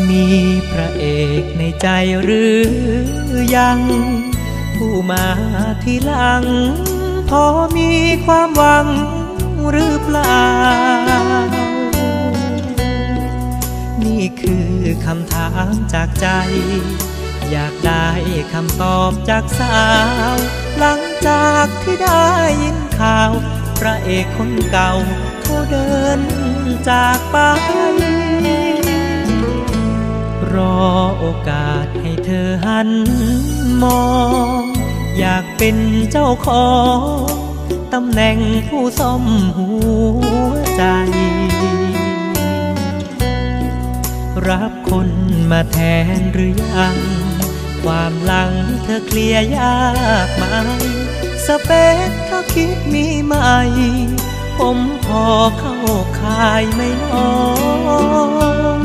มีพระเอกในใจหรือยังผู้มาทีหลังพอมีความหวังหรือเปล่านี่คือคำถามจากใจอยากได้คำตอบจากสาวหลังจากที่ได้ยินข่าวพระเอกคนเก่าเขาเดินจากไปรอโอกาสให้เธอหันมองอยากเป็นเจ้าของตำแหน่งผู้ซ่อมหัวใจรับคนมาแทนหรือยังความหลังเธอเคลียร์ยากไหมสเปคเธอคิดมีไหมผมพอเข้าข่ายไม่น้อย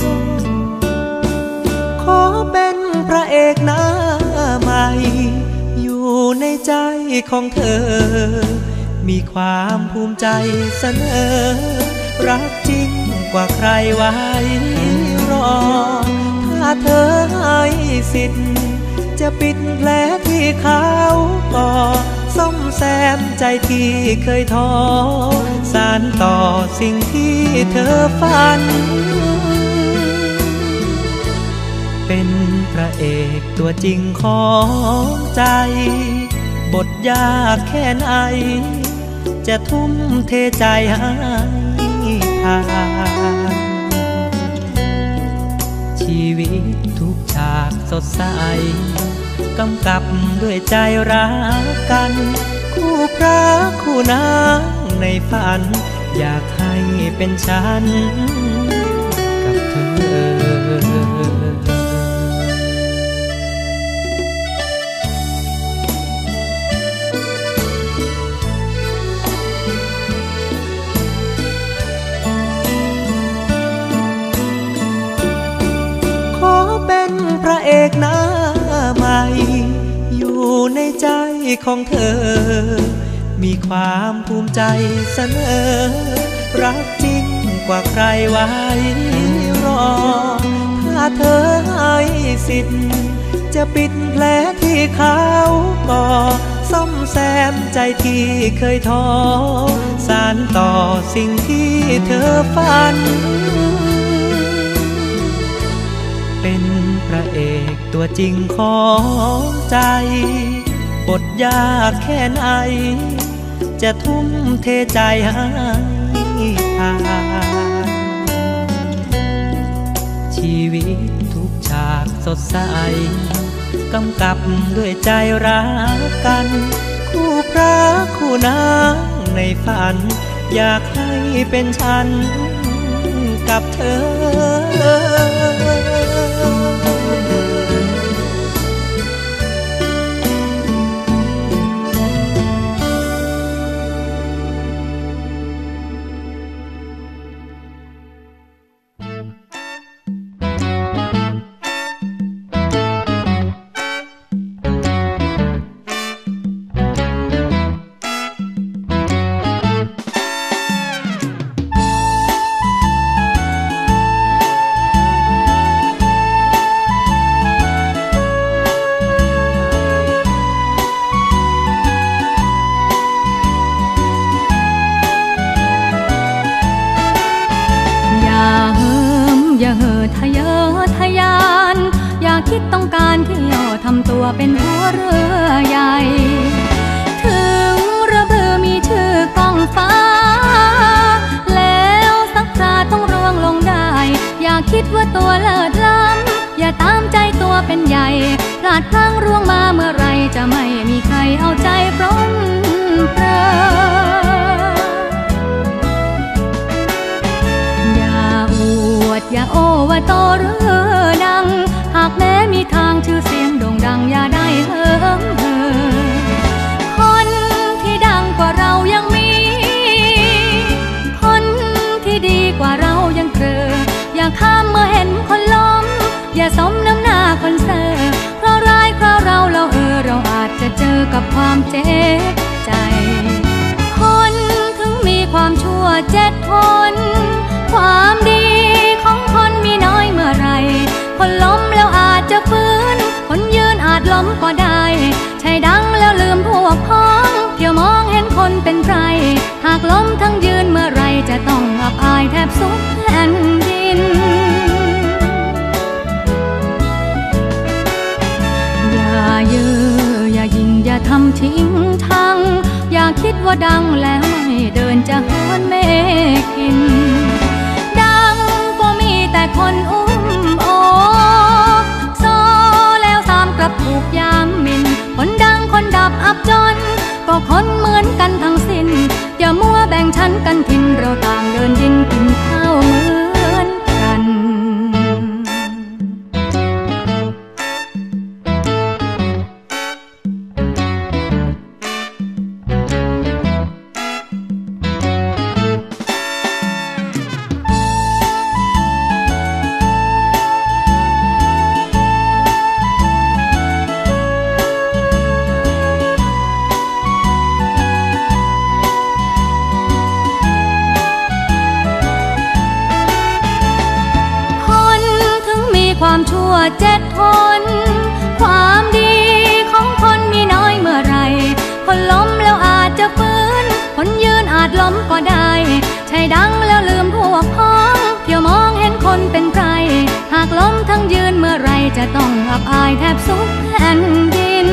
ขอเป็นพระเอกหน้าใหม่อยู่ในใจของเธอมีความภูมิใจเสนอรักจริงกว่าใครไว้รอถ้าเธอให้สิทธิ์จะปิดแผลที่เขาก่อซ่อมแซมใจที่เคยท้อสานต่อสิ่งที่เธอฝันเป็นพระเอกตัวจริงของใจบทยากแค่ไหนจะทุ่มเทใจให้ทานชีวิตทุกฉากสดใสกำกับด้วยใจรักกันคู่พระคู่นางในฝันอยากให้เป็นฉันกับเธอพระเอกหน้าใหม่อยู่ในใจของเธอมีความภูมิใจเสนอรักจริงกว่าใครไว้รอถ้าเธอให้สิทธิ์จะปิดแผลที่เขาก่อซ่อมแซมใจที่เคยท้อสานต่อสิ่งที่เธอฝันเป็นพระเอกตัวจริงของใจบทยากแค่ไหนจะทุ่มเทใจให้ทานชีวิตทุกฉากสดใสกำกับด้วยใจรักกันคู่พระคู่นางในฝันอยากให้เป็นฉันกับเธอต้องการเที่ยวทำตัวเป็นหัวเรือใหญ่ถึงเรือเบือมีชื่อกองฟ้าแล้วสักคราต้องร่วงลงได้อย่าคิดว่าตัวเลิศล้ำอย่าตามใจตัวเป็นใหญ่พลาดพลั้งร่วงมาเมื่อไรจะไม่มีใครเอาใจปรนเปรออย่าอวดอย่าโอ้ว่าโตหรือดังหากแม้มีทางชื่อเสียงโด่งดังอย่าได้เหิมเหิมคนที่ดังกว่าเรายังมีคนที่ดีกว่าเรายังเกลออย่าข้ามเมื่อเห็นคนล้มอย่าสมน้ำหน้าคนเซ่อเพราะร้ายคราวเราเราอาจจะเจอกับความเจ็บใจคนถึงมีความชั่ว7 คนความดีของคนมีน้อยเมื่อไรดังแล้วลืมพวกพ้องเที่ยวมองเห็นคนเป็นใครหากล้มทั้งยืนเมื่อไรจะต้องอับอายแทบสุดแผ่นดินอย่าเย่ออย่ายิงอย่าทำทิ้งทั้งอย่าคิดว่าดังแล้วไม่เดินจะหวนเมกินดังก็มีแต่คนอุ้มโอบโซแล้วตามกลับถูกยามหมิ่นคนดังคนดับอับจนก็คนเหมือนกันทั้งสิ้นอย่ามัวแบ่งชั้นกันทินเราต่างเดินดินกินข้าวเหมือนกันความชั่ว7 คนความดีของคนมีน้อยเมื่อไรคนล้มแล้วอาจจะฟื้นคนยืนอาจล้มก็ได้ใช่ดังแล้วลืมพวกพ้องเที่ยวมองเห็นคนเป็นใครหากล้มทั้งยืนเมื่อไรจะต้องอับอายแทบสุดแผ่นดิน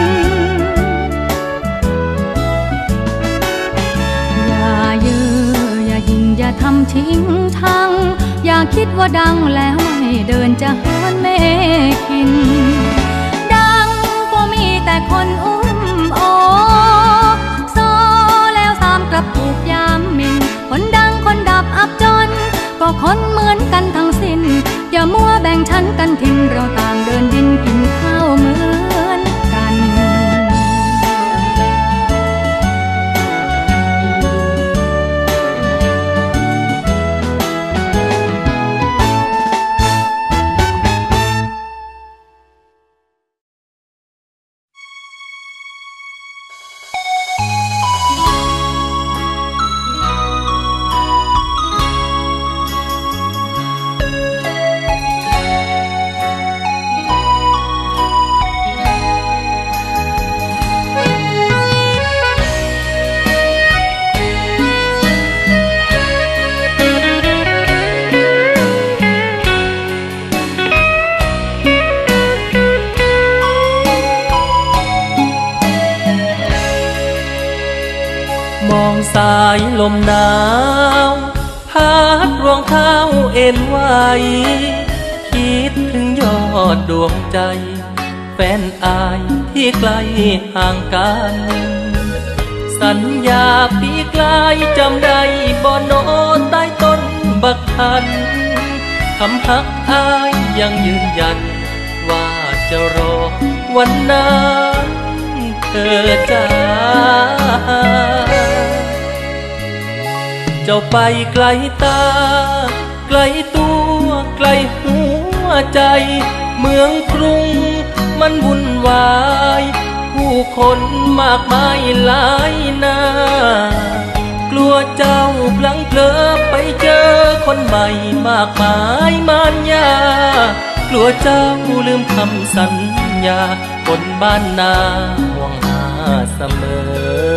อย่าเย่ออย่ายิงอย่าทำทิ้งทั้งอย่าคิดว่าดังแล้วไม่เดินจะหวนเมกินดังก็มีแต่คนอุ้มโอบโซแล้วตามกลับถูกยามหมิ่นคนดังคนดับอับจนก็คนเหมือนกันทั้งสิ้นอย่ามัวแบ่งชั้นกันทินเราต่างเดินดินกินข้าวเหมือนกันสายลมหนาวพัดรวงเท้าเอ็นไหวคิดถึงยอดดวงใจแฟนอายที่ไกลห่างกันสัญญาปีไกลจำได้บ่โนใต้ต้นบักทันคำฮักอายยังยืนยันว่าจะรอวันนั้นเธอจ้าเจ้าไปไกลตาไกลตัวไกลหัวใจเมืองกรุงมันวุ่นวายผู้คนมากมายหลายหน้ากลัวเจ้าพลั้งเผลอไปเจอคนใหม่มากมายมารยากลัวเจ้าลืมคำสัญญาคนบ้านนาห่วงหาเสมอ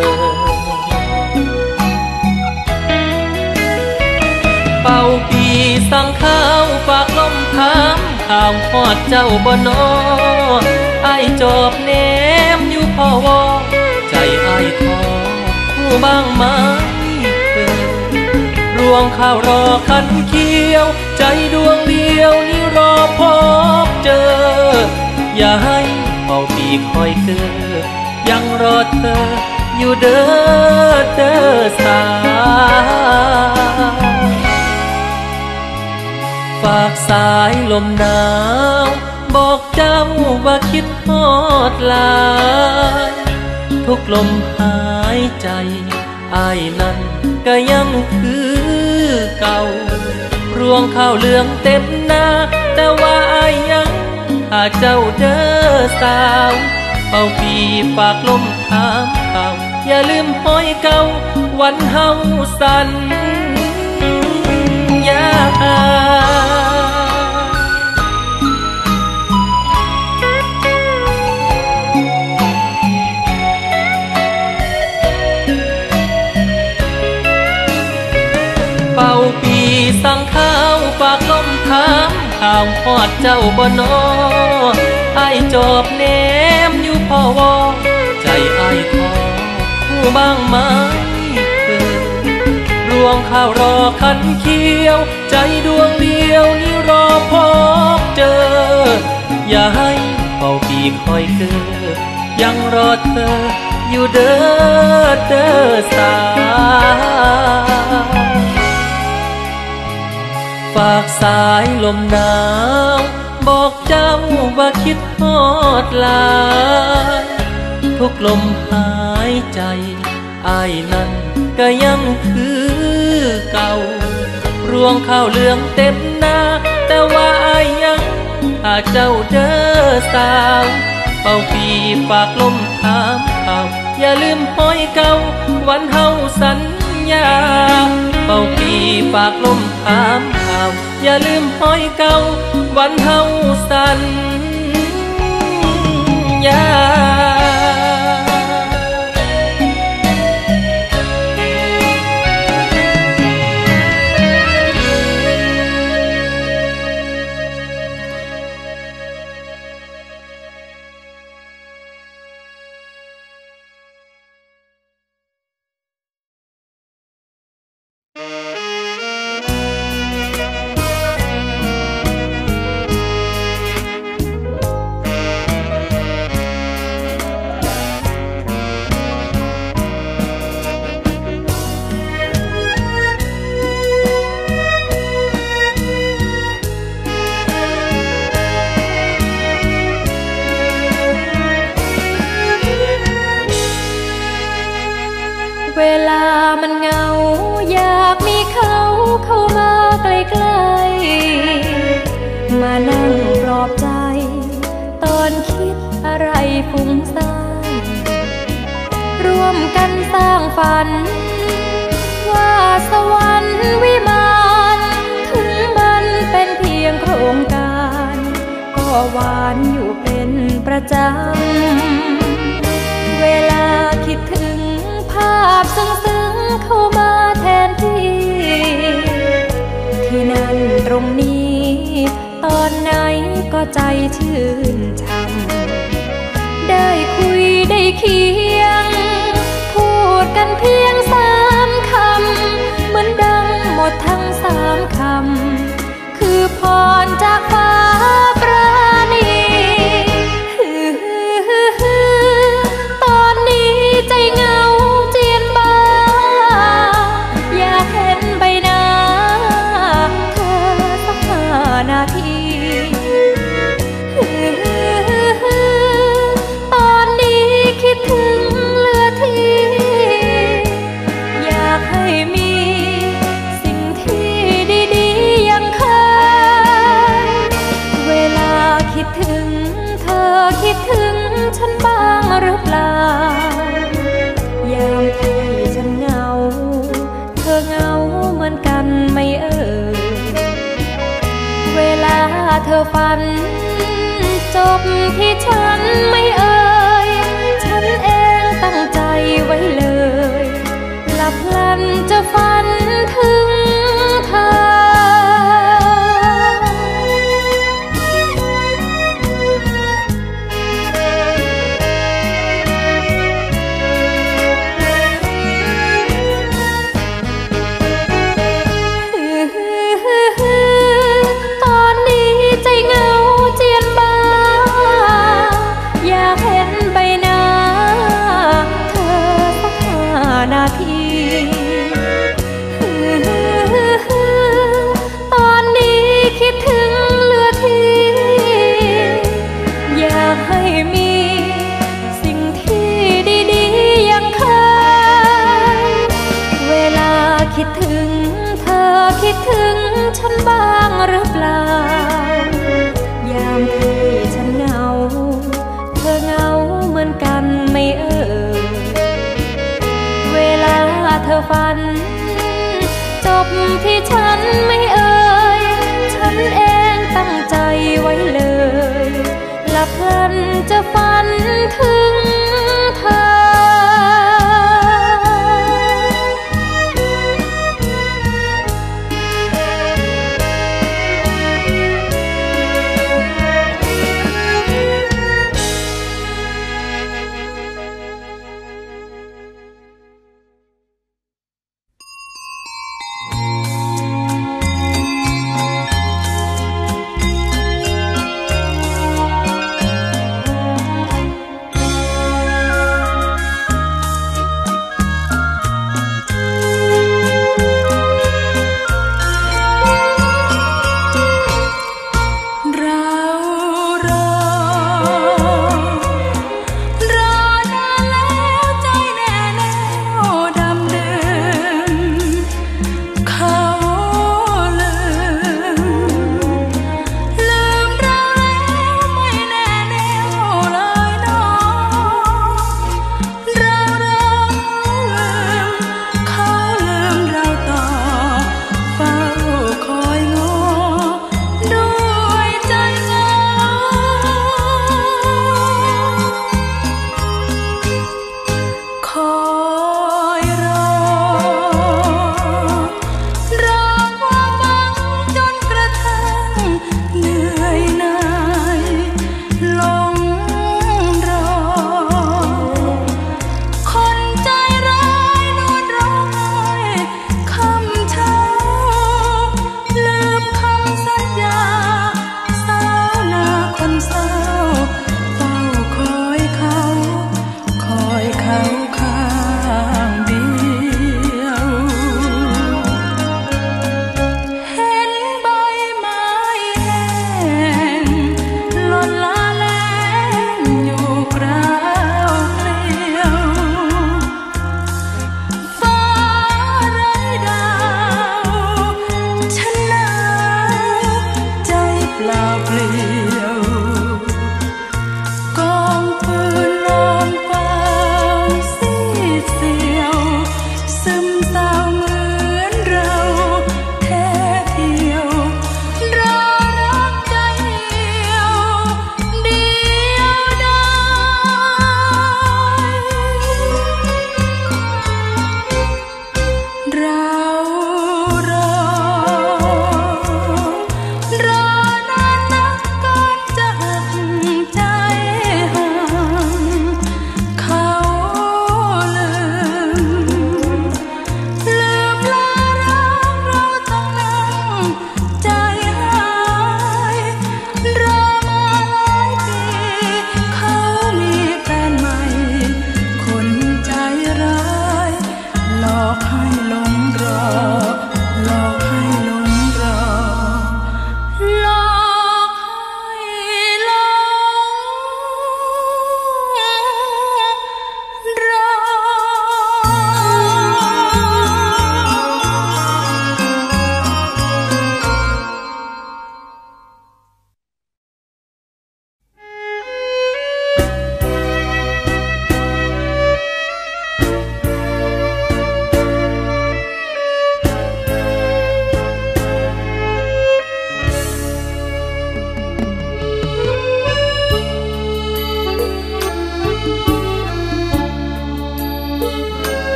เป่าปีสั่งข้าวฝากลมถามข่าวฮอดเจ้าบ่นอไอ้จอบแนมอยู่พ่อวอใจไอ้ท้อผู้บ้างไหมรวงข้าวรอคันเขียวใจดวงเดียวนี่รอพบเจออย่าให้เป่าปีคอยเธอยังรอเธออยู่เด้อเด้อสาวฝากสายลมหนาวบอกเจ้าว่าคิดฮอดหลายทุกลมหายใจอ้ายนั้นก็ยังคือเก่ารวงข้าวเหลืองเต็มหน้าแต่ว่าอ้ายยังหาเจ้าเด้อสาวเป่าปีฝากลมถามข่าวอย่าลืมห้อยเก่าวันเฮาสัญญาฝากลมถามข่าวฮอดเจ้าบ่นอไอ้จอบแนมอยู่พ่อวอใจไอ้ทอผู้บ้างไหมรวงข้าวรอคันเขียวใจดวงเดียวนี่รอพบเจออย่าให้เป่าปีคอยเกอยังรอเธออยู่เด้อเด้อสาวฝากสายลมหนาวบอกเจ้าว่าคิดฮอดลาทุกลมหายใจอ้ายนั้นก็ยังคือเก่ารวงข้าวเหลืองเต็มหน้าแต่ว่าอ้ายยังหาเจ้าเด้อสาวเป่าปีฝากลมถามข่าวอย่าลืมห้อยเก่าวันเฮาสัญญาเป่าปีฝากลมถามข่าวอย่าลืมห้อยเก่าวันเฮาสัญญาเวลามันเหงาอยากมีเขาเข้ามาใกล้ๆมานั่งปลอบใจตอนคิดอะไรฟุ้งซ่านร่วมกันสร้างฝันว่าสวรรค์วิมานถึงมันเป็นเพียงโครงการก็หวานอยู่เป็นประจำเวลาคิดถึงภาพซึ้งๆเข้ามาแทนที่ที่นั่นตรงนี้ตอนไหนก็ใจชื่นช่ำได้คุยได้เคียงพูดกันเพียง3 คำเหมือนดังหมดทั้ง3 คำคือพรจากฟ้าปราณีตอนนี้ใจเหงาเจียนบ้าอยากเห็นใบหน้าเธอสัก5 นาทีตอนนี้คิดถึงเหลือที่อยากให้มีสิ่งที่ดีๆอย่างเคยเวลาคิดถึงเธอคิดถึงฉันบ้างหรือเปล่ายามที่ฉันเหงาเธอเหงาเหมือนกันไหมเวลาเธอฝันจบที่ฉันไม่ฉันเองตั้งใจไว้เลยหลับพลันจะฝันถึงเธอตอนนี้ใจเหงาเจียนบ้าอยากเห็นใบหน้าเธอสัก5 นาทีตอนนี้คิดถึงเหลือที่อยากให้มีสิ่งที่ดีๆอย่างเคยเวลาคิดถึงเธอคิดถึงฉันบ้างหรือเปล่ายามที่ฉันเหงาเธอเหงาเหมือนกันไหมเวลาเธอฝันจบที่ฉันไม่ฉันเองตั้งใจไว้เลยหลับพลันจะฝันถึงเธอ เ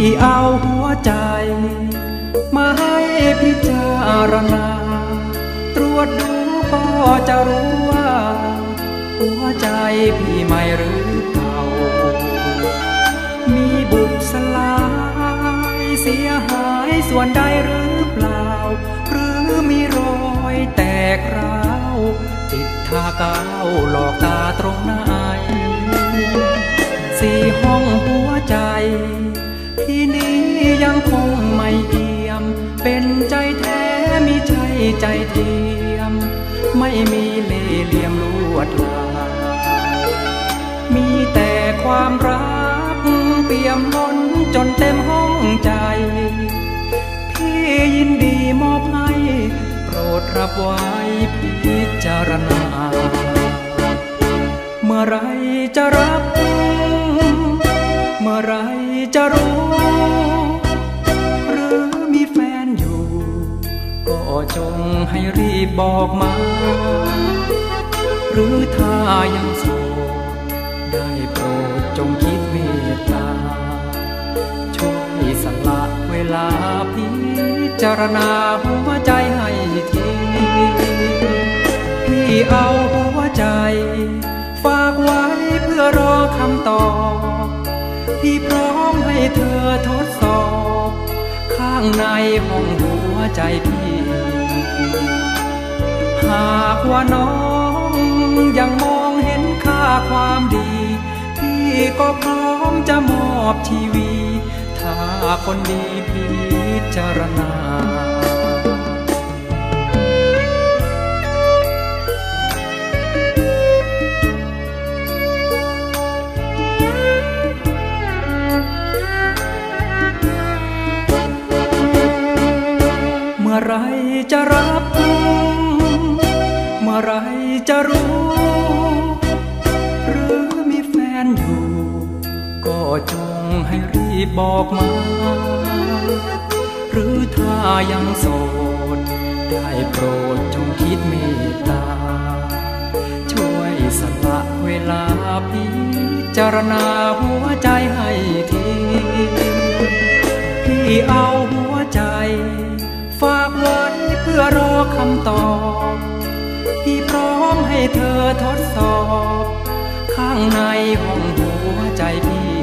เอาหัวใจมาให้พิจารณาตรวจดูก็จะรู้ว่าหัวใจพี่ใหม่หรือเก่ามีบุบสลายเสียหายส่วนใดหรือเปล่าหรือมีรอยแตกร้าวติดทาก้าวหลอกตาตรงไหนสี่ห้องหัวใจที่นี้ยังคงไม่เอี่ยมเป็นใจแท้มิใช่ใจเทียมไม่มีเล่ห์เหลี่ยมลวดลายมีแต่ความรักเปี่ยมล้นจนเต็มห้องใจพี่ยินดีมอบให้โปรดรับไว้พิจารณาเมื่อไรจะรับเมื่อไรจะรู้หรือมีแฟนอยู่ก็จงให้รีบบอกมาหรือถ้ายังโสดได้โปรดจงคิดเมตตาช่วยสละเวลาพิจารณาหัวใจให้ทีพี่เอาหัวใจฝากไว้เพื่อรอคำตอบพี่พร้อมให้เธอทดสอบข้างในห้องหัวใจพี่หากว่าน้องยังมองเห็นค่าความดีพี่ก็พร้อมจะมอบชีวิตถ้าคนดีพิจารณาเมื่อไรจะรับเมื่อไรจะรู้หรือมีแฟนอยู่ก็จงให้รีบบอกมาหรือถ้ายังโสดได้โปรดจงคิดเมตตาช่วยสละเวลาพิจารณาหัวใจให้ทีพี่เอาหัวใจฝากไว้เพื่อรอคำตอบพี่พร้อมให้เธอทดสอบข้างในห้องหัวใจพี่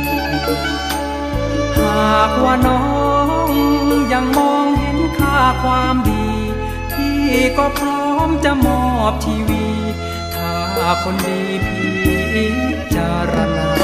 หากว่าน้องยังมองเห็นค่าความดีพี่ก็พร้อมจะมอบชีวิตถ้าคนดีพิจารณา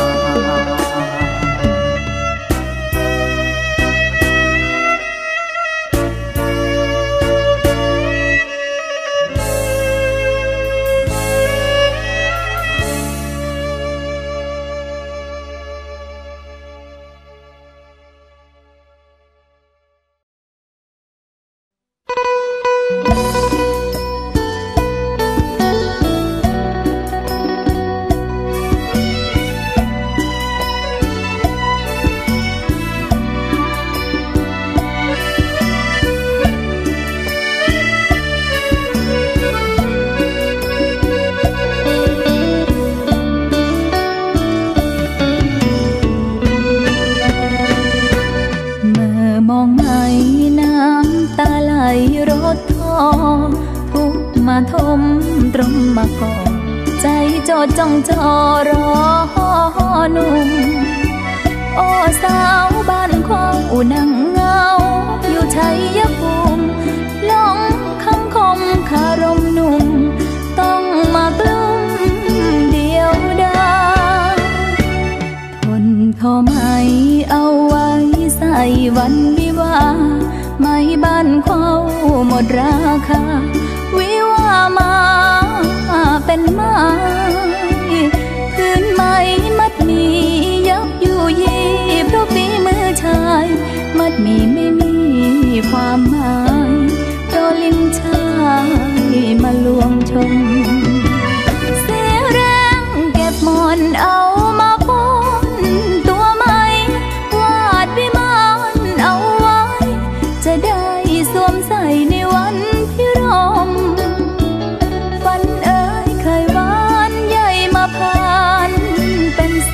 มาทมตรงมาก่อใจจดจ้องจอรอหนุ่มโอ้สาวบ้านควางนั่งเงาอยู่ชัยภูมิลงคำคมคารมหนุ่มต้องมากลุ้มเดียวดายทนพอไหมเอาไว้ใส่วันวิวาไม่บ้านควาหมดราคาวิวามาเป็นไม้พื้นไม้มัดมียับอยู่ยี่เพราะฝีมือชายมัดมีไม่มีความหมายเพราะลิ้นชายมาลวงชมเสียแรงเก็บหมอนเอามาป้อนตัวไม้วาดวิมานเอาไว้จะได้สวมใส่ในวันพิรมฝันเอ่ยเคยหวานใหญ่มาผ่านเป็นแส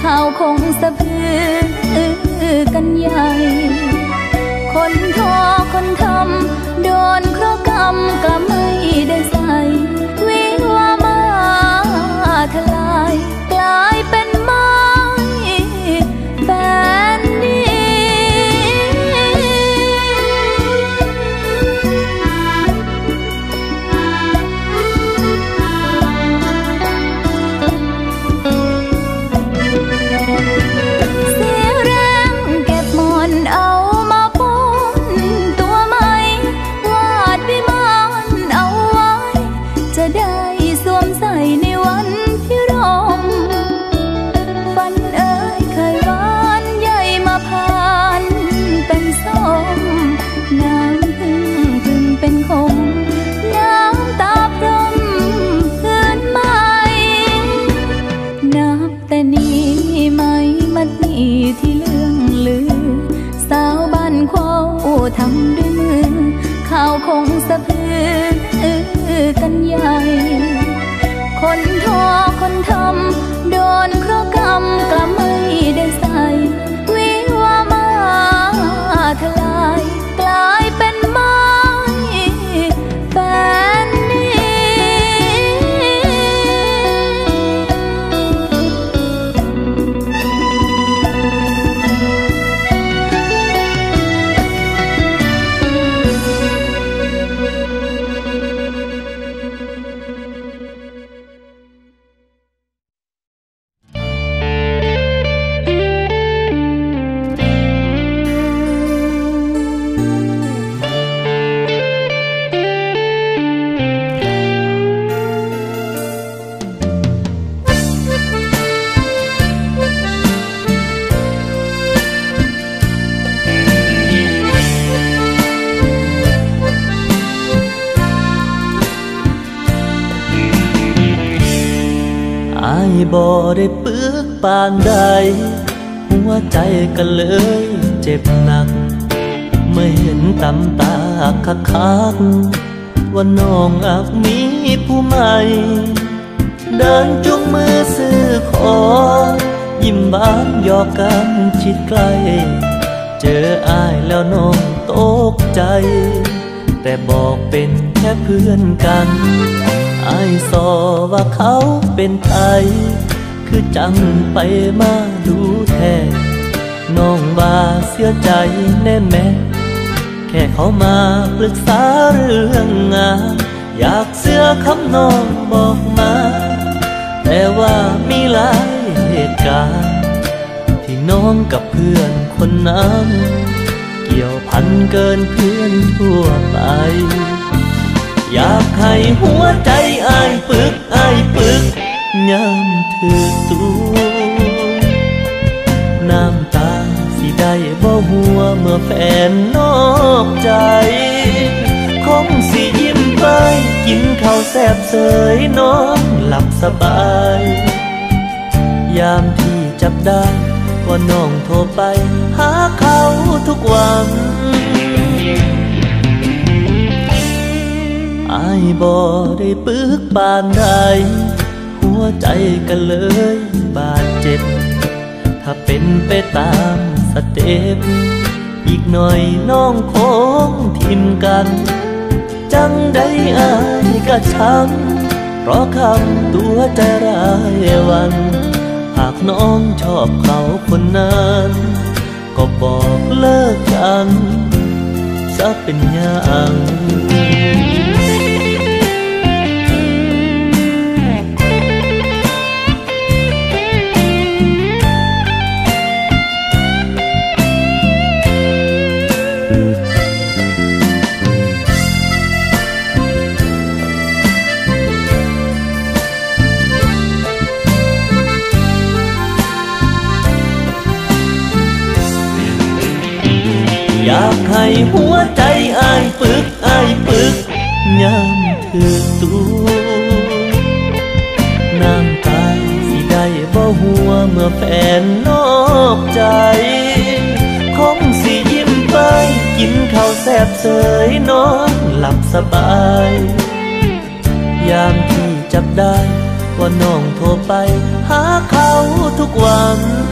ข่าวคงสะพือกันใหญ่คนทอคนทำโดนเคราะห์กรรมกลับไม่ได้ใส่วิวามาทลายกลายเป็นไม้แบนดีเสียแรงเก็บหมอนเอามาป้อนตัวใหม่วาดวิมานเอาไว้จะได้สวมใส่ในวันที่รอมฝันเอ่ยเคยหวานใหญ่มาผ่านเป็นส้มน้ำพึ่งเป็นขมน้ำตาพรมเพื่อนใหม่นับแต่นี้ไม่มัดมีที่เลื่องลือสาวบ้านโคทำด้วยมือข่าวคงสะพือกันใหญ่คนทอคนทำโดนเคราะห์กรรมกลับไม่ได้ใส่วิวามาทลายกลายเป็นไม้แบนดีบ่ได้ปึกปานใดหัวใจก็เลยเจ็บหนักไม่เห็นตำตาคักๆว่าน้องอาจมีผู้ใหม่เดินจุงมือซื้อของยิ้มบานหยอกกันชิดใกล้เจออ้ายแล้วน้องตกใจแต่บอกเป็นแค่เพื่อนกันอ้ายสอว่าเขาเป็นไผคือจังไปมาดูแท้น้องว่าเสียใจแน่แม่แค่เขามาปรึกษาเรื่องงานอยากเสื้อคำน้องบอกมาแต่ว่ามีหลายเหตุการณ์ที่น้องกับเพื่อนคนนั้นเกี่ยวพันเกินเพื่อนทั่วไปอยากให้หัวใจอ้ายปึกยามถือตัวน้ำตาสิได้บ่หัวเมื่อแฟนนอกใจคงสิยิ้มไปกินข้าวแซ่บเสยนอนหลับสบายยามที่จับได้ว่าน้องโทรไปหาเขาทุกวันอ้ายบ่ได้ปึกปานใดหัวใจก็เลยบาดเจ็บถ้าเป็นไปตามสเต็ปอีกหน่อยน้องคงทิมกันจังได้อ้ายก็ช้ำเพราะคำตัวใจร้ายวันหากน้องชอบเขาคนนั้นก็บอกเลิกกันจะเป็นอย่างอยากให้หัวใจอ้ายปึกยามถือตัวน้ำตาสิได้บ่หัวเมื่อแฟนนอกใจคงสิยิ้มไปกินข้าวแซ่บเสยนอนหลับสบายยามที่จับได้ว่าน้องโทรไปหาเขาทุกวัน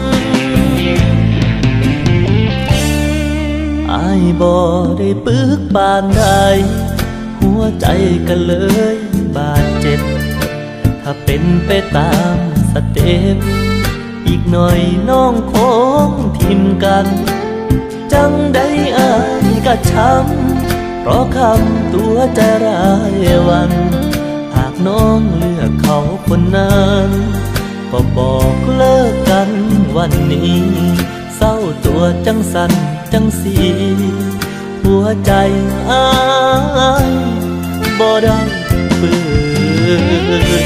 ได้ปึกปานใดหัวใจก็เลยบาดเจ็บถ้าเป็นไปตามสเต็ปอีกหน่อยน้องคงทิมกันจังได้อายกะช้ำเพราะคำตัวใจร้ายวันหากน้องเลือกเขาคนนั้นก็บอกเลิกกันวันนี้เศร้าตัวจังสันจังสีหัวใจอ้ายบ่ได้เบื่อ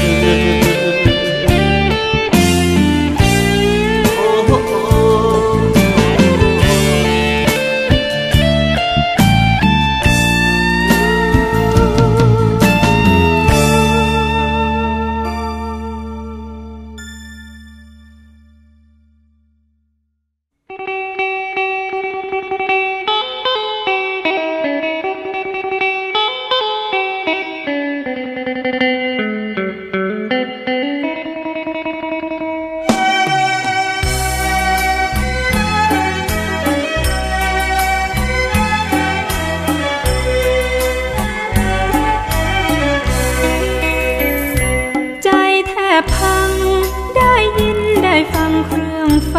พังได้ยินได้ฟังเครื่องไฟ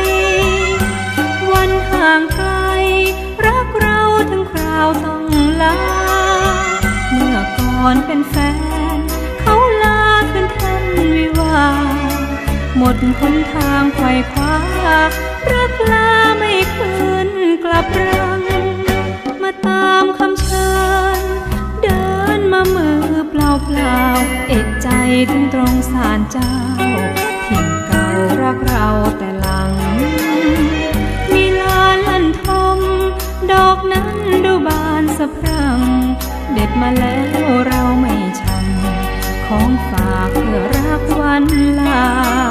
วันห่างไกลรักเราถึงคราวต้องลาเมื่อก่อนเป็นแฟนเขาลาขึ้นทันวิวาหมดหนทางไขว่คว้ารักลาไม่คืนกลับรังมาตามคำเชิญเดินมามือเปล่าเปล่าเอกใจถึงตรงศาลเจ้าถิ่นเก่ารักเราแต่หลังมีลานลันทมดอกนั้นดูบานสะพรั่งเด็ดมาแล้วเราไม่ชังของฝากเพื่อรักวันลา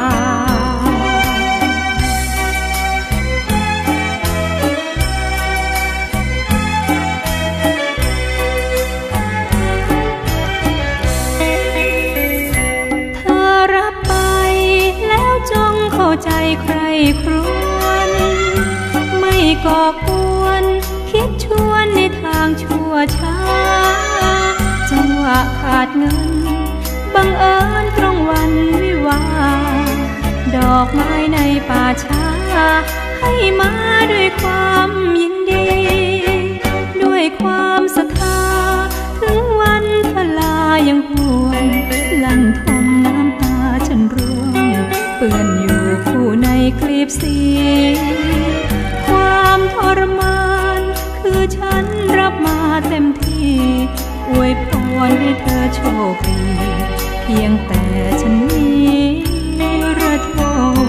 ใจใครครวนไม่ก่อกวนคิดชวนในทางชั่วช้าจังหวะขาดเงินบังเอิญตรงวันวิวาดอกไม้ในป่าช้าให้มาด้วยความยินดีด้วยความศรัทธาถึงวันพลายังหวนลั่นทมน้ำตาฉันร่วงเปื้อนอยู่คู่ในคลีบสีความทรมานคือฉันรับมาเต็มที่อวยพรให้เธอโชคดีเพียงแต่ฉันนี้ระทม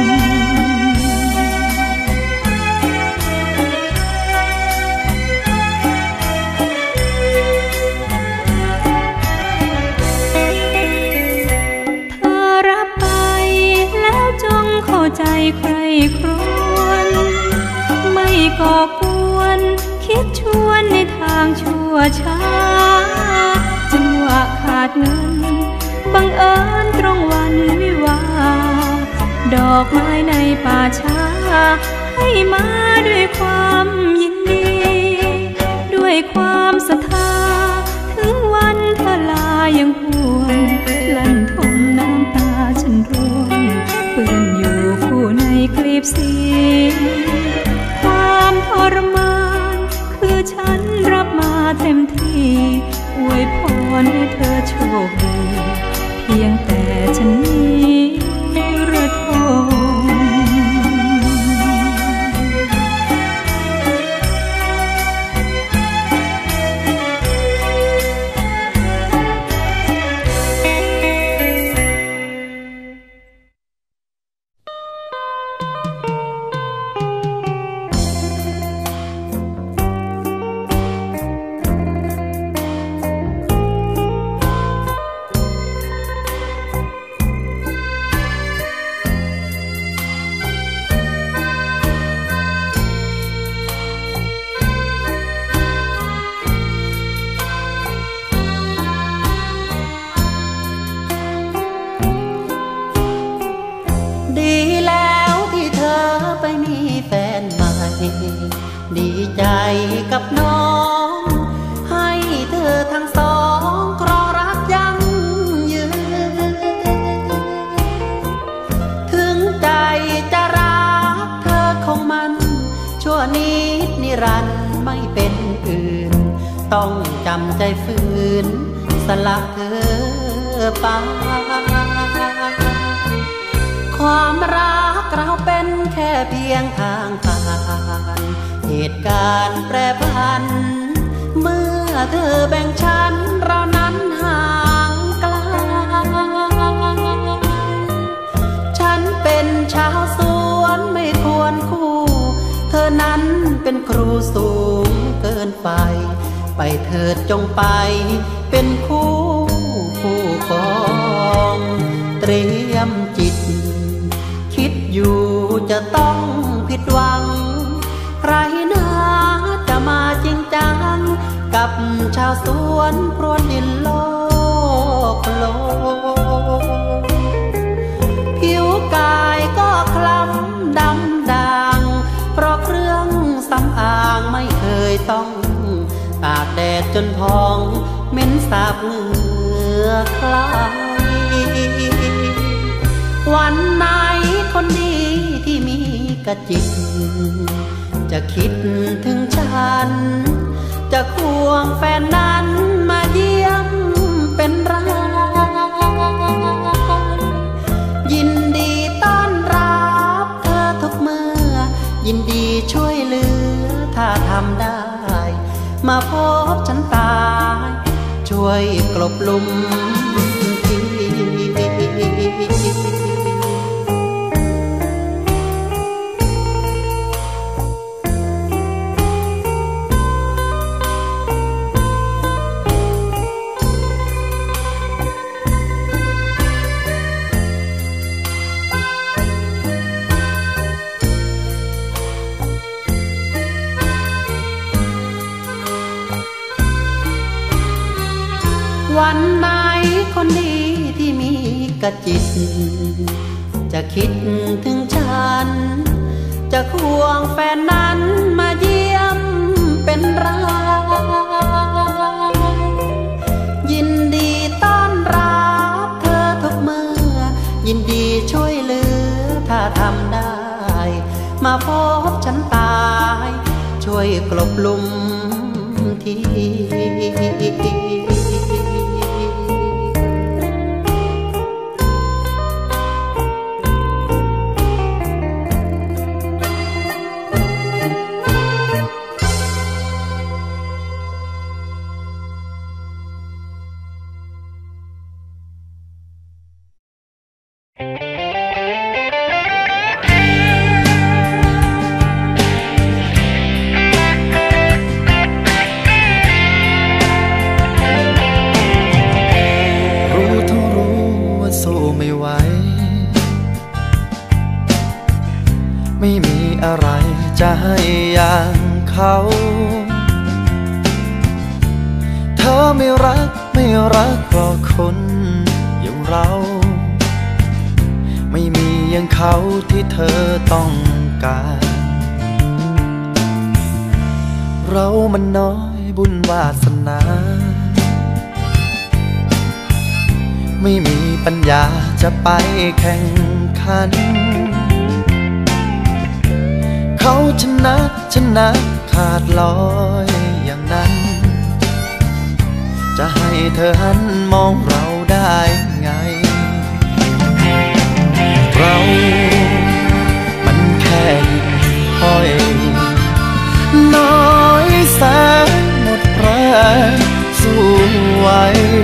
ใจใครครวนไม่ก่อกวนคิดชวนในทางชั่วช้าจังหวะขาดเงินบังเอิญตรงวันวิวาดอกไม้ในป่าช้าให้มาด้วยความยินดีด้วยความศรัทธาถึงวันพลายังหวนลั่นทมน้ำตาฉันร่วงเปื้อนอยู่คู่ในคลีบสีความทรมานคือฉันรับมาเต็มที่อวยพรให้เธอโชคดีเพียงแต่ฉันนี้ระทมดีใจกับน้องให้เธอทั้งสองครองรักยั่งยืนถึงใจจะรักเธอคงมันชั่วนิดนิรันดร์ไม่เป็นอื่นต้องจำใจฝืนสละเธอไปความรักเราเป็นแค่เพียงทางผ่านเหตุการณ์แปรผันเมื่อเธอแบ่งฉันเรานั้นห่างไกลฉันเป็นชาวสวนไม่ควรคู่เธอนั้นเป็นครูสูงเกินไปไปเถิดจงไปเป็นคู่ผู้ครองเตรียมจิตคิดอยู่จะต้องผิดหวังใครนะจะมาจริงจังกับชาวสวนพรวนดินโลกโลผิวกายก็คล้ำดำด่างเพราะเครื่องสำอางไม่เคยต้องตากแดดจนพองเหม็นสาบเหงื่อใครวันไหนคนดีที่มีกระจิตจะคิดถึงฉันจะควงแฟนนั้นมาเยี่ยมเป็นรักยินดีต้อนรับเธอทุกเมื่อยินดีช่วยเหลือถ้าทำได้มาพบฉันตายช่วยกลบหลุมที่วันไหนคนดีที่มีกระจิตจะคิดถึงฉันจะควงแฟนนั้นมาเยี่ยมเป็นรักยินดีต้อนรับเธอทุกเมื่อยินดีช่วยเหลือถ้าทำได้มาพบฉันตายช่วยกลบหลุมที่ไม่มีอะไรจะให้อย่างเขาเธอไม่รักเพราะคนอย่างเราไม่มีอย่างเขาที่เธอต้องการเรามันน้อยบุญวาสนาไม่มีปัญญาจะไปแข่งขันเขาชนะขาดลอยอย่างนั้นจะให้เธอหันมองเราได้ไงเรามันแค่หิ่งห้อยน้อยแสนหมดแรงสู้ไหว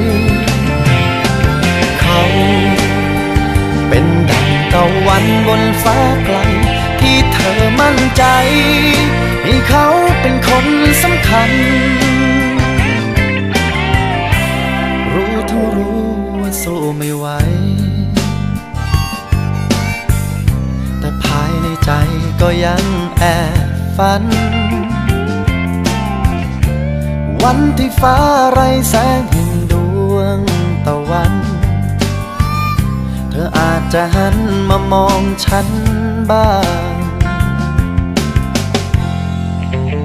เขาเป็นดังตะวันบนฟ้าไกลที่เธอมั่นใจให้เขาเป็นคนสำคัญรู้ทั้งรู้ว่าสู้ไม่ไหวแต่ภายในใจก็ยังแอบฝันวันที่ฟ้าไร้แสงแห่งดวงตะวันเธออาจจะหันมามองฉันบ้าง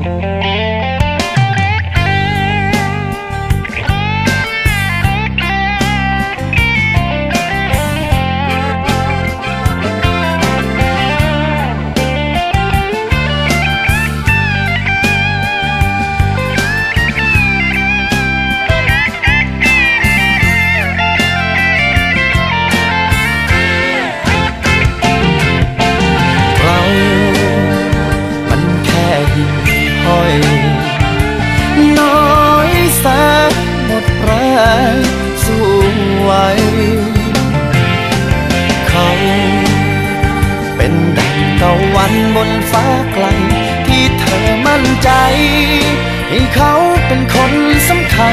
บนฟ้าไกลที่เธอมั่นใจให้เขาเป็นคนสำคัญ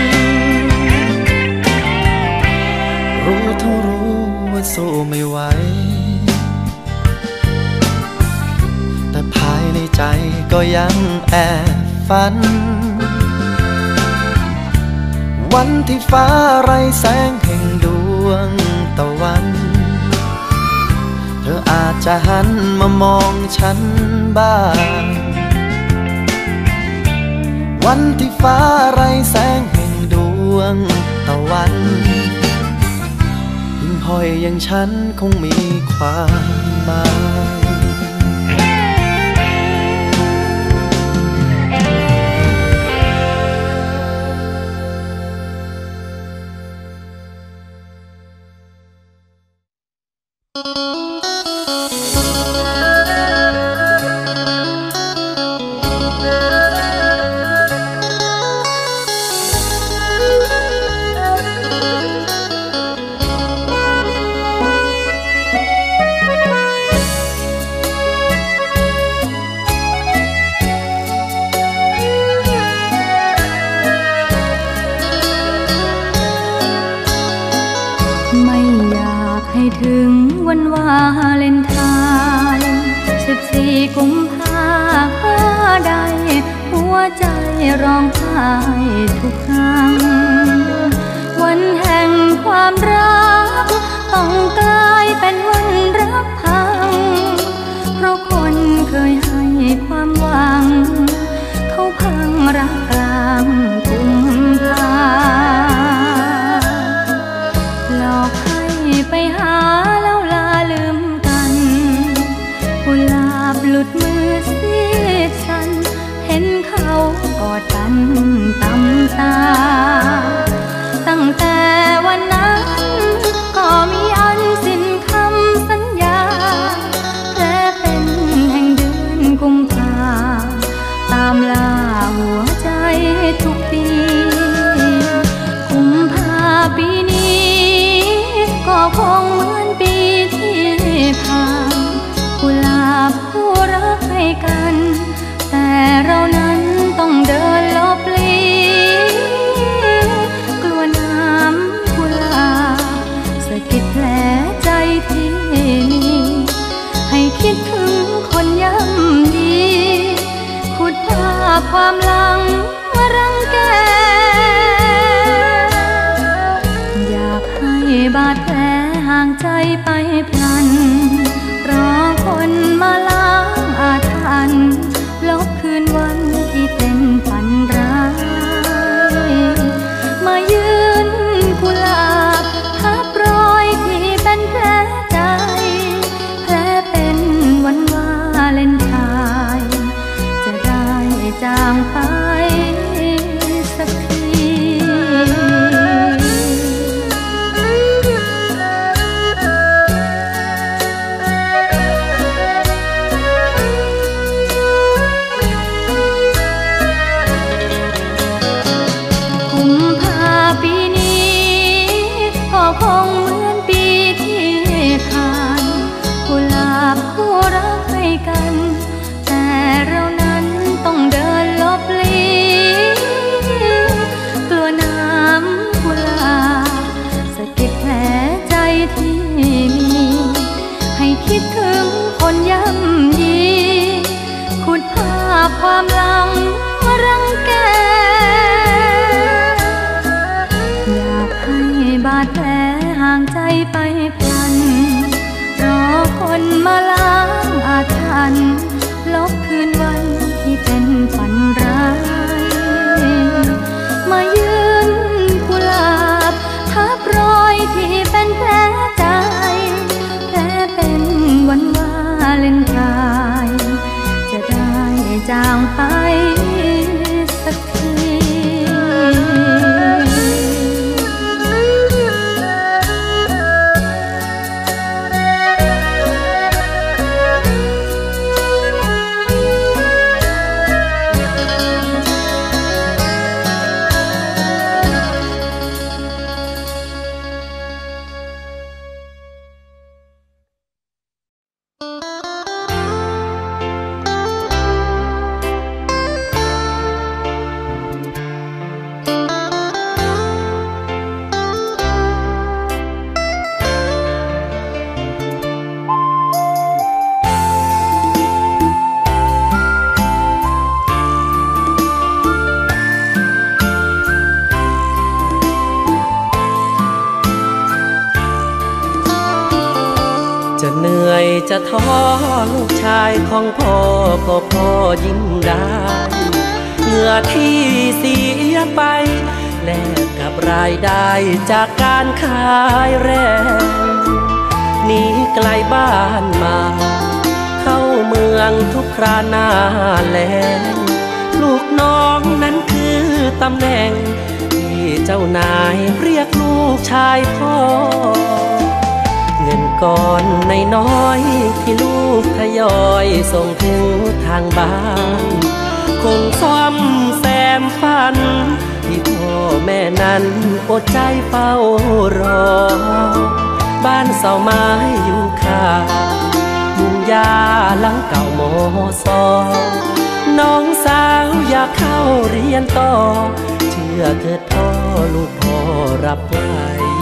รู้เท่ารู้ว่าสู้ไม่ไหวแต่ภายในใจก็ยังแอบฝันวันที่ฟ้าไร้แสงแห่งดวงตะวันเธออาจจะหันมามองฉันบ้างวันที่ฟ้าไร้แสงแห่งดวงตะวันหิ่งห้อยอย่างฉันคงมีความหมายถึงวันวาเลนไทน์14 กุมภาพันธ์ใดหัวใจร้องไห้ทุกครั้งวันแห่งความรักต้องกลายเป็นวันรักพังเพราะคนเคยให้ความหวังเขาพังรักกลางกุมภาหลอกไปหาแล้วลาลืมกันกุหลาบหลุดมือเสียฉันเห็นเขากอดกันตำตาตั้งแต่วันนั้นก็มีอันสิ้นคำสัญญาและเป็นแห่งเดือนกุมภาตามล่าหัวใจทุกปีกุมภาปีนี้ก็คงเหมือนปีที่ผ่านกุหลาบคู่รักให้กันแต่เรานั้นต้องเดินลบลีกลัวน้ำกุหลาบสะกิดแผลใจที่มีให้คิดถึงคนย่ำยีขุดภาพความหลังมารังแกบาดแผลห่างใจไปพลันรอคนมาล้างอาถรรพ์ลบคืนวันที่เป็นฝันร้ายมายืนกุหลาบทับรอยที่เป็นแผลใจแผลเป็นวันวาเลนไทน์จะได้จางไปสักทีคงเหมือนปีที่ผ่านกุหลาบคู่รักให้กันแต่เรานั้นต้องเดินลบลีกลัวน้ำกุหลาบสะกิดแผลใจที่มีให้คิดถึงคนย่ำยีขุดภาพความหลังมารังแกอยากให้บาดแผลห่างใจไปพลันรอคนมาล้างอาถรรพ์ลบคืนวันที่เป็นฝันร้ายมายืนกุหลาบทับรอยที่เป็นแผลใจแผลเป็นวันวาเลนไทน์จะได้จางไปสักทีเจะท้อลูกชายของพ่อก็พ่อยิ้มได้เหงื่อที่เสียไปแลกกับรายได้จากการขายแรงหนีไกลบ้านมาเข้าเมืองทุกคราหน้าแล้งลูกน้องนั้นคือตำแหน่งที่เจ้านายเรียกลูกชายพ่อเงินก้อนน้อยที่ลูกทยอยส่งถึงทางบ้านคงซ่อมแซมฝันที่พ่อแม่นั้นอดใจเฝ้ารอบ้านเสาไม้อยู่ข้างมุงยาหลังเก่าโมซอน้องสาวอยากเข้าเรียนต่อเชื่อเถิดพ่อลูกพ่อรับไว้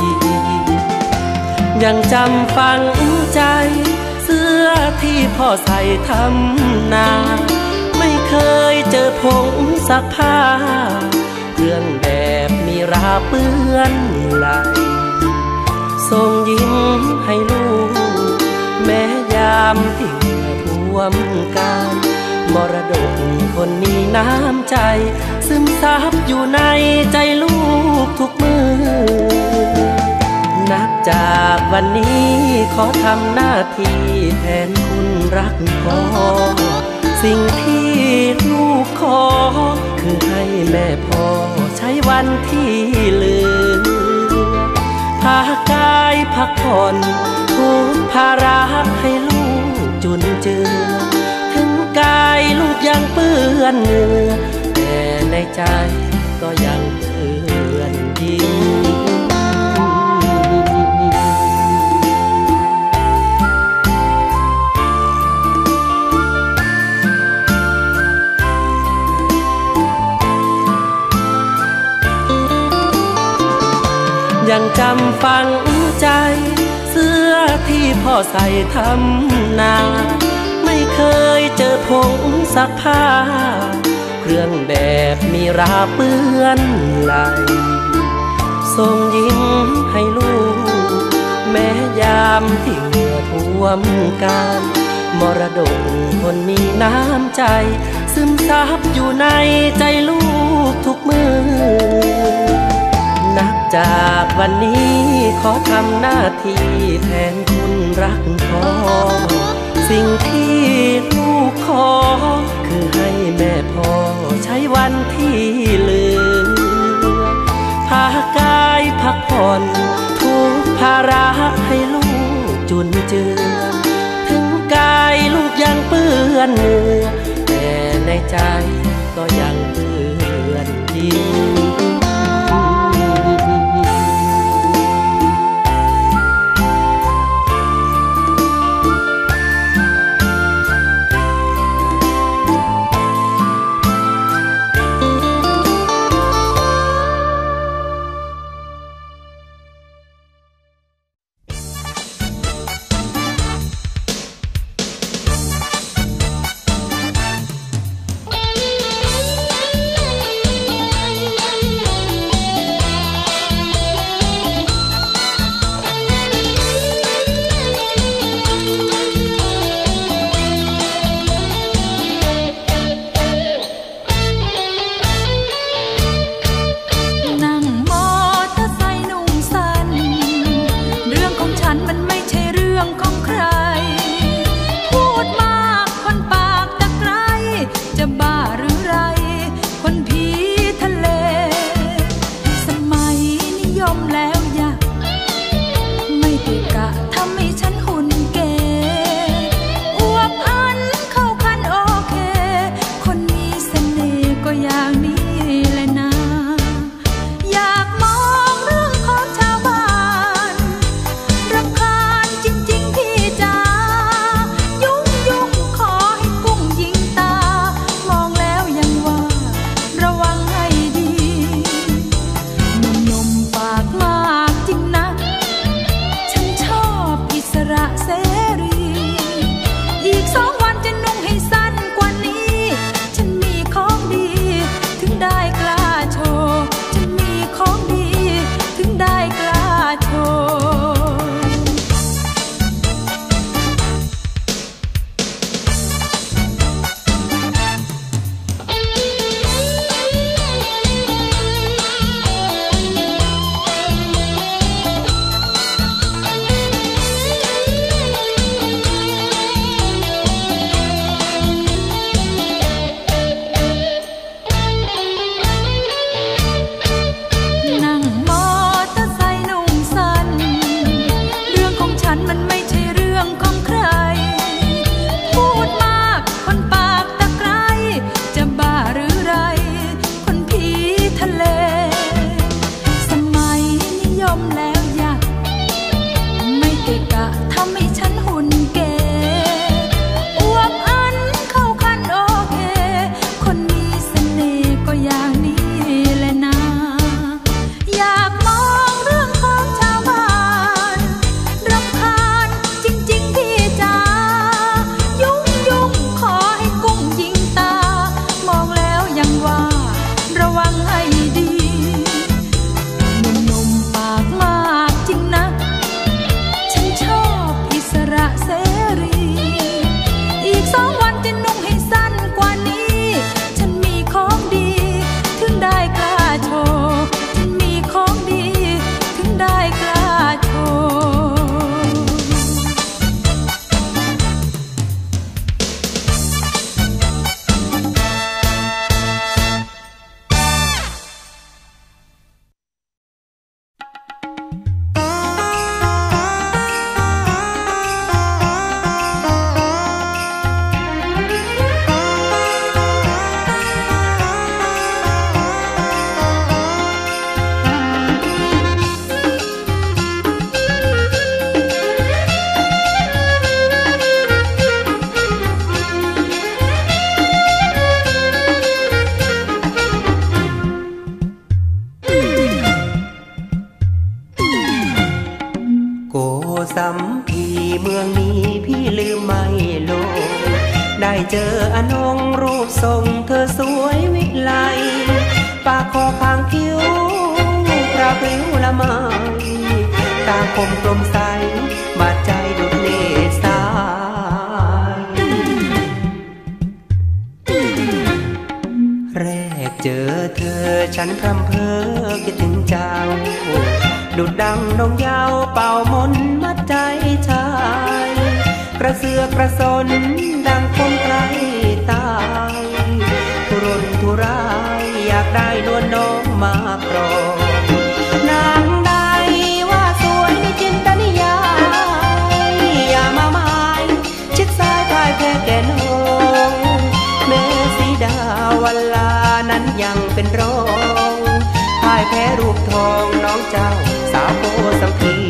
ยังจำฝังใจเสื้อที่พ่อใส่ทำนาไม่เคยเจอผงซักผ้าเครื่องแบบมีราเปื้อนไหลส่งยิ้มให้ลูกแม้ยามที่ท่วมกายมรดกคนมีน้ำใจซึมซับอยู่ในใจลูกทุกมือนับจากวันนี้ขอทำหน้าที่แทนคุณรักพ่อสิ่งที่ลูกขอคือให้แม่พ่อใช้วันที่เหลือพากายพักผ่อนทุกภาระให้ลูกจุนเจือถึงกายลูกยังเปื้อนเหงื่อแต่ในใจก็ยังเปื้อนยิ้มยังจำฝังใจเสื้อที่พ่อใส่ทำนาไม่เคยเจอผงซักผ้าเครื่องแบบมีราเปื้อนไหลส่งยิ้มให้ลูกแม้ยามที่เหงื่อท่วมกายมรดกคนมีน้ำใจซึมซับอยู่ในใจลูกทุกมือนับจากวันนี้ขอทำหน้าที่แทนคุณรักพ่อสิ่งที่ลูกขอคือให้แม่พ่อใช้วันที่เหลือพากายพักผ่อนทุกภาระให้ลูกจุนเจือถึงกายลูกยังเปื้อนเหงื่อแต่ในใจก็ยังเปื้อนยิ้มได้เจออนงรูปทรงเธอสวยวิไลปากคอคางคิ้วพระพริ้วละไมตาคมกลมใสบาดใจดุจเนตรสายแรกเจอเธอฉันพร่ำเพ้อคิดถึงเจ้าดุจดังนงยาวเป่ามนมัดใจชายกระเสือกกระสนดังคนใกล้ตายทุรนทุรายอยากได้นวลน้องมาครองนางใดว่าสวยในจินตนิยายอย่ามาหมายชิดซ้ายพายแพ้แก่น้องแม้สีดาวันลานั้นยังเป็นรองพายแพ้รูปทองน้องเจ้าสาวโพสัมพี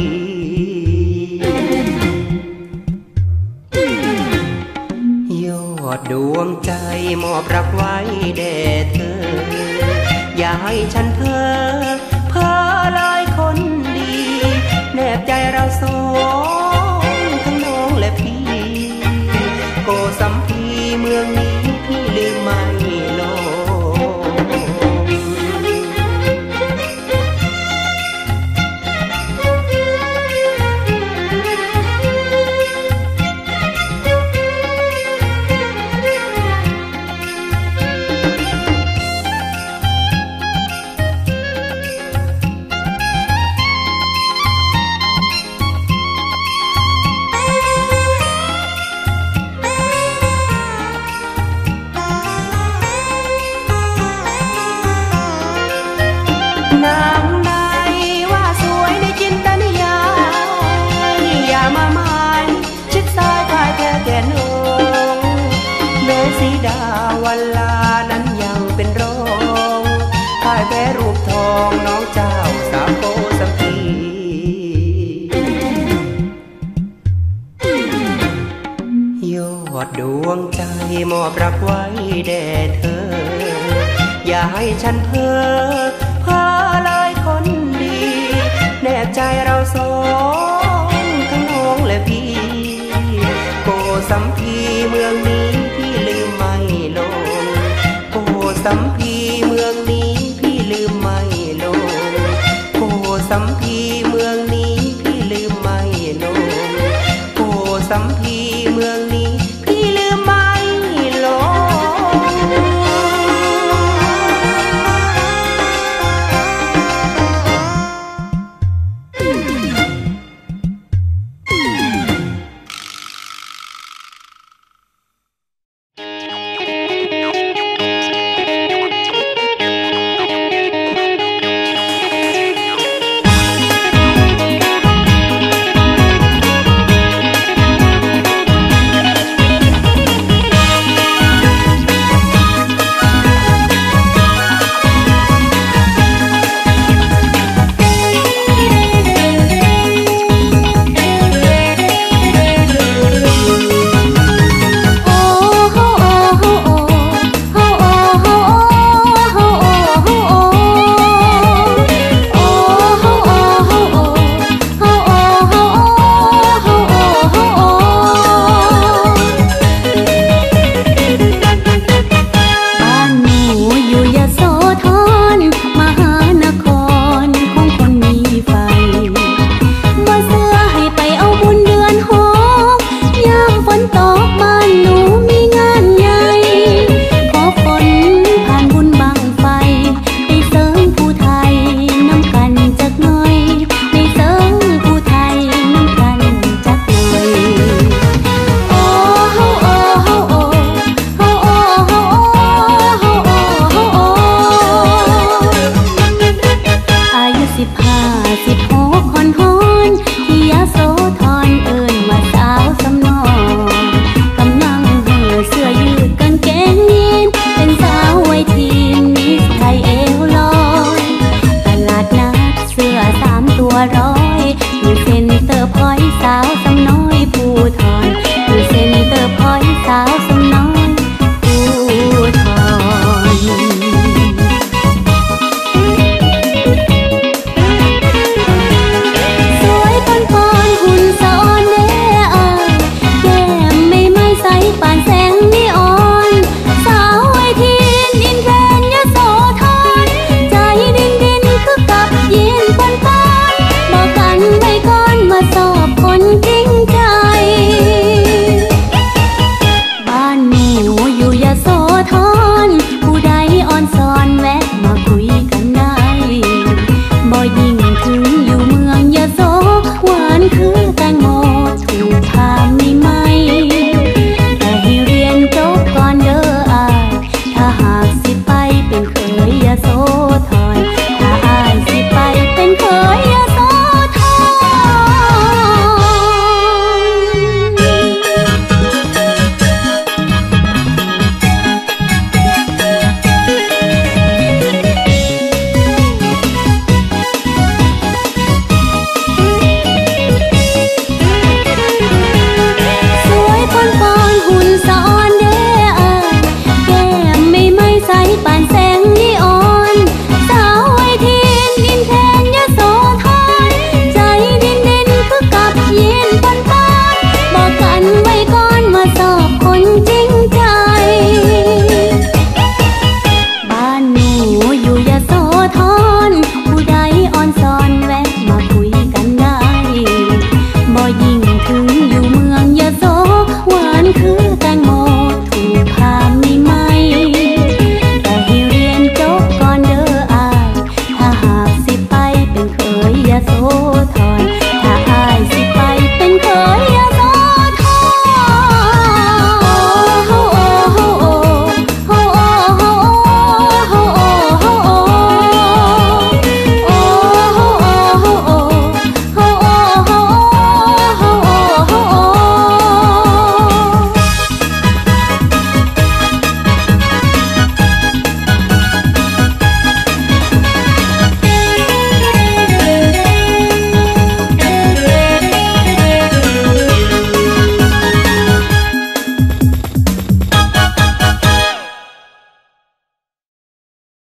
ยอดดวงใจมอบรักไว้แด่เธออย่าให้ฉันเพ้อลอยคนดีแนบใจเราสองทั้งน้องและพี่โกสัมพีเมืองนี้พี่ลืมไม่ลงวันลานั้นยังเป็นรองพายแพ้รูปทองน้องเจ้าสาวโกสัมพียอดดวงใจมอบรักไว้แด่เธออย่าให้ฉันเพ้อเลยคนดีแนบใจเราสองทั้งน้องและพี่โกสัมพีเมืองนี้พี่ลืมไม่ลงโกสัมพีเมืองนี้พี่ลืมไม่ลงโกสัมพีเมืองนี้พี่ลืมไม่ลงโกสัมพีเมืองนี้พี่ลืมไม่ลงสาวสำน้อยภูทรอยู่เซ็นเตอร์พอยต์สาว